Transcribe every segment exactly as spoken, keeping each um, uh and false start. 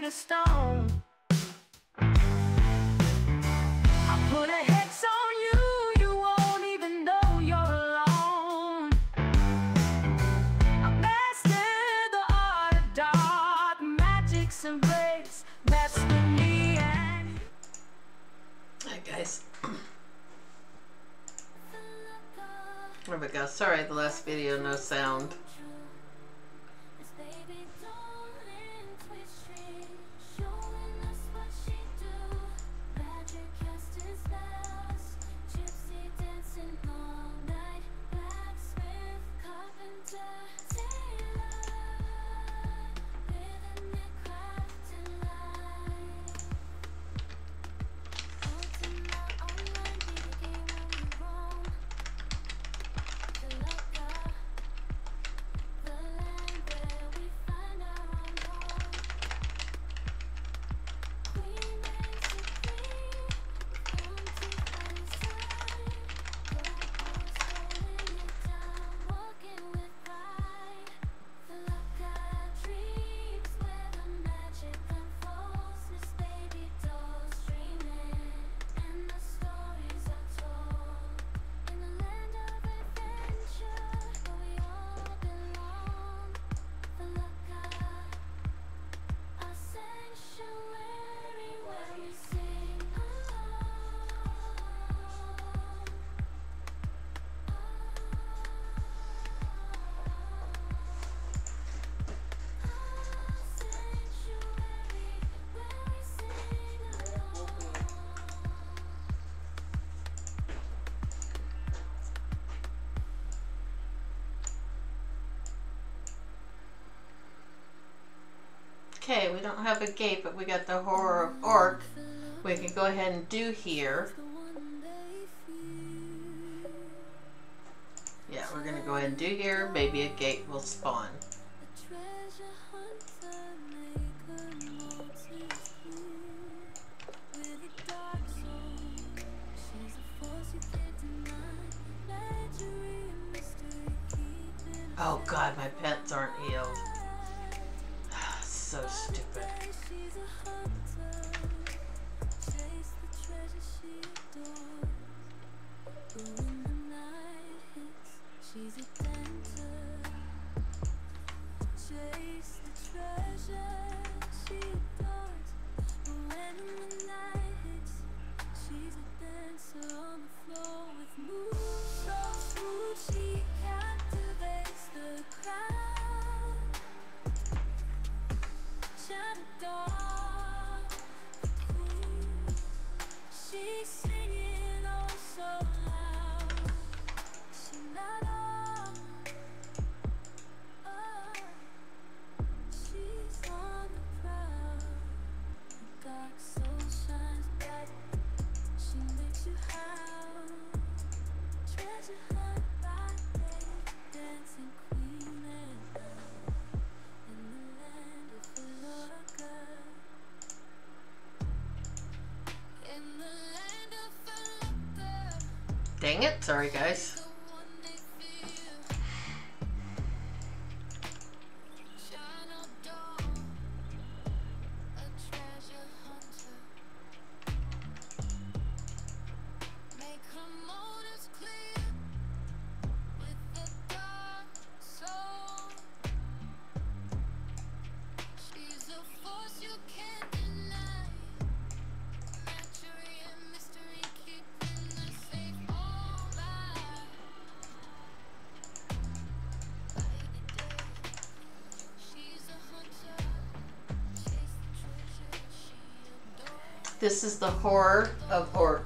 a stone. I put a hex on you, you won't even know you're alone. I mastered the art of dark, magic's embrace, that's for me and you. Hi guys. There we go. Sorry, the last video, no sound. Okay, we don't have a gate, but we got the Horror of Orc. We can go ahead and do here. Yeah, we're gonna go ahead and do here. Maybe a gate will spawn. Oh God, my pets aren't healed. So stupid. Dang it, sorry guys. This is the Horror of Orc.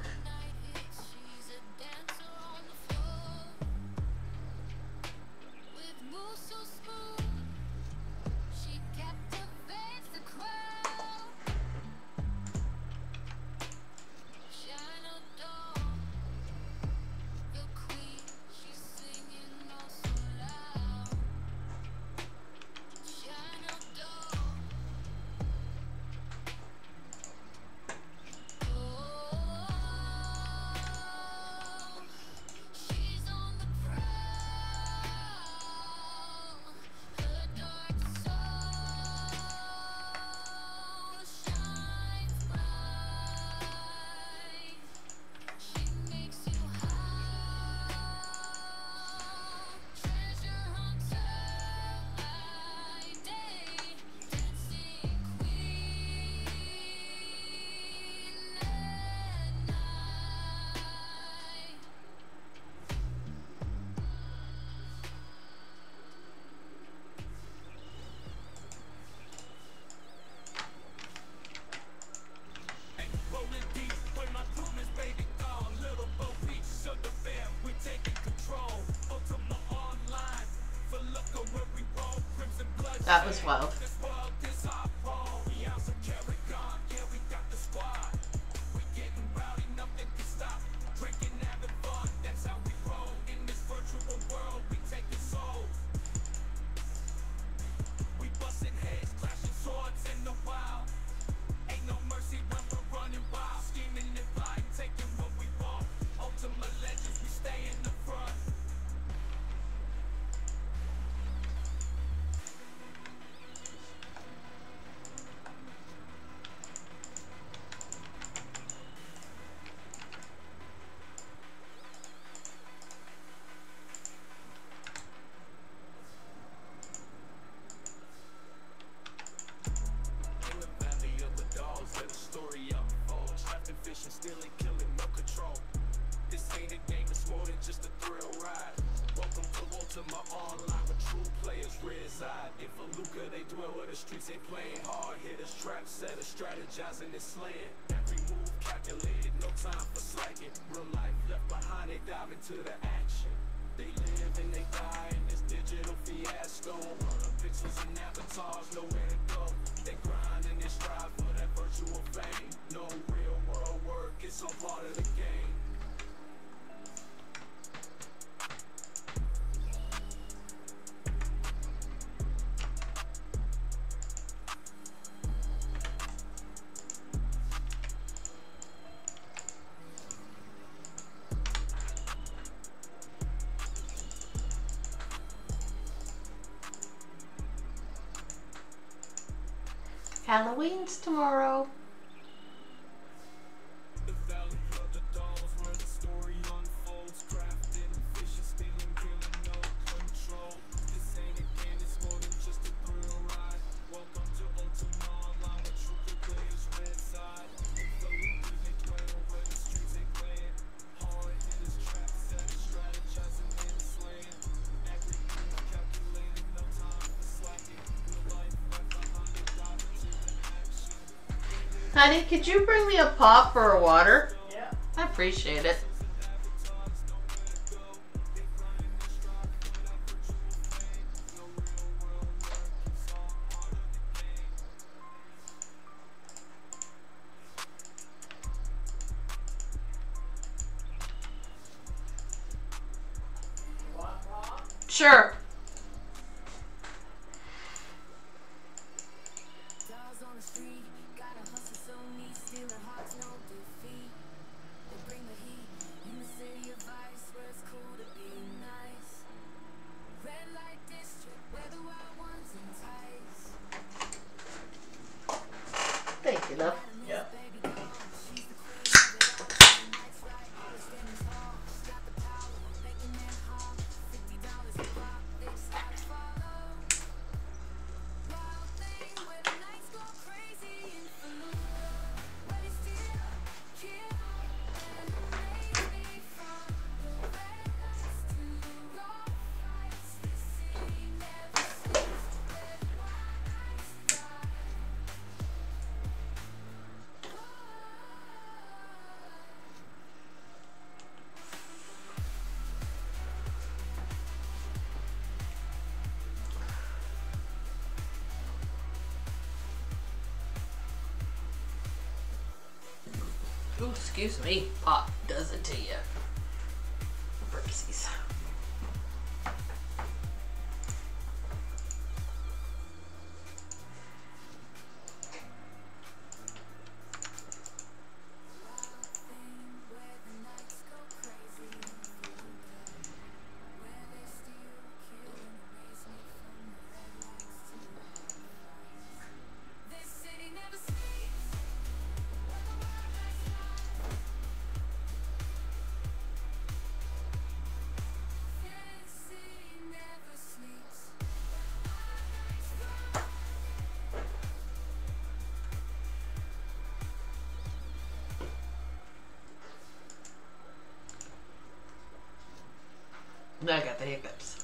was wild. Strategizing and slaying. Every move calculated, no time for slacking. Real life left behind, they dive into the action. They live and they die in this digital fiasco. Run up pixels and avatars, nowhere to go. They grind and they strive for that virtual fame. No real world work, it's all part of the game. Halloween's tomorrow. The valley of the dolls where the story unfolds. Crafted, vicious, stealing, killing, no control. This ain't a game, it's more than just a thrill ride. Welcome to Ultima Online, where true players red side. The loopers they play over the streets they playing. Hard hitters, trap setters, strategizing and slaying. Every move calculated, no time for slacking. Real life left behind, they dive into the action. Honey, could you bring me a pop for a water? Yeah. I appreciate it. Want raw? Sure. Dolls on the street, gotta hustle so neat, stealing hearts, no defeat. They bring the heat in the city of ice, where it's cool to be nice. Red light district, where the wild ones entice. Thank you, love. Yeah. Baby doll, she's the queen of it all. The night's right, always standing tall. She's got the power, making it hard. Fifty dollars a pop, they start to follow. Wild thing where the nights go crazy in Fallujah, where they steal, kill, and raise me from the red lights to the raw fights. The city never sleeps, where the wild nights die. Ooh, excuse me. Pop does it to you. Burpsies. Where the nights go crazy in Fallujah, where they steal, kill, and erase me from the red lights to the raw fights. This city never sleeps, where the wild nights lie. This city never sleeps, where the wild nights lie. I got the hiccups.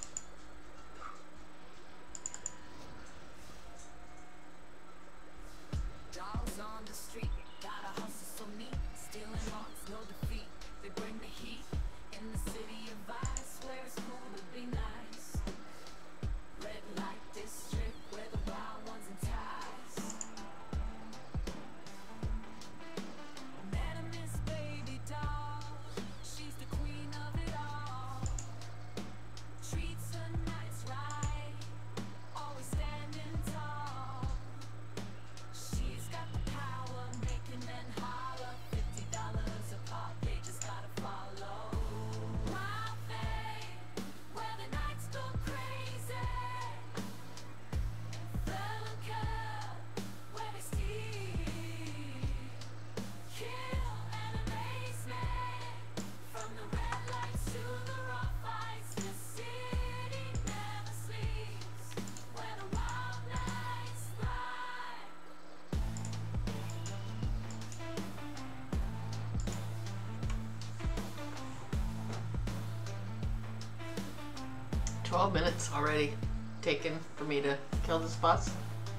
Dolls on the street, gotta hustle so neat, stealing hearts, no defeat. They bring the heat in the city of ice, where it's cool to be nice. Red light district, where the wild twelve minutes already taken for me to kill this boss.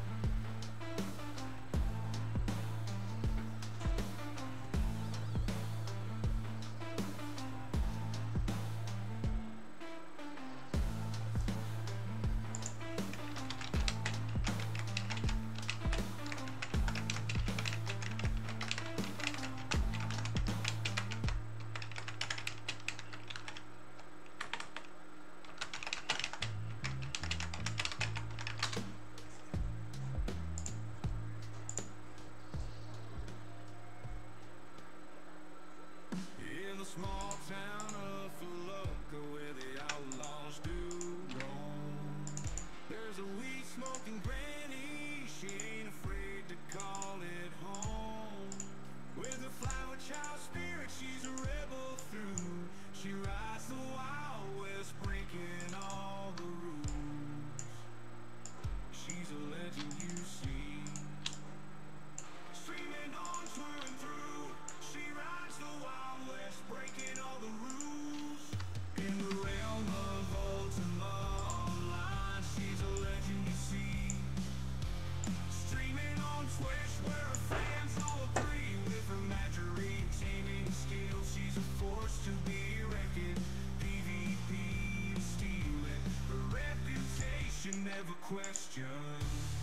In the small town of Felucca where the outlaws do roam, there's a weed smoking granny, she ain't afraid to call it home. With a flower child spirit, she's a rebel through. She rides the Wild West, breaking all the rules. She's a legend you see, streaming on through and through. She rides the Wild West, breaking all the rules. In the realm of Ultima Online, she's a legend you see, streaming on Twitch where her fans all agree. With her magic taming skills, she's a force to be reckoned. PvP you steal it, her reputation never questioned.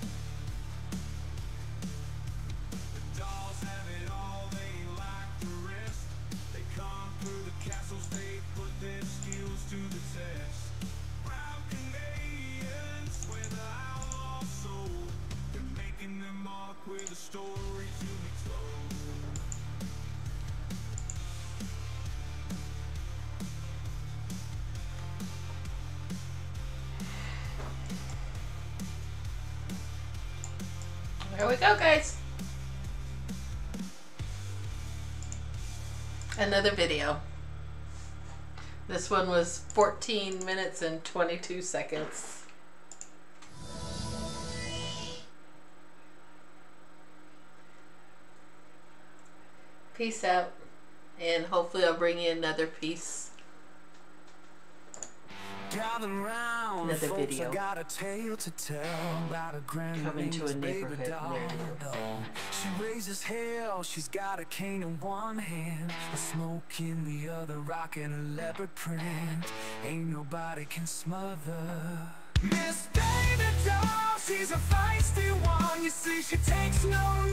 The dolls have it all, they ain't like the rest. They conquer the castles, they put their skills to the test. Proud Canadians, where the outlaws sold, they're making their mark with a story to be told. There we go, guys. Another video. This one was fourteen minutes and twenty-two seconds. Peace out. And hopefully I'll bring you another piece. Gather round, Another folks, video. I got a tale to tell about a granny Coming to a named Baby neighborhood Doll. near you. She raises hell, she's got a cane in one hand, a smoke in the other, rocking a leopard print. Ain't nobody can smother Miss Baby Doll, she's a feisty one. You see, she takes no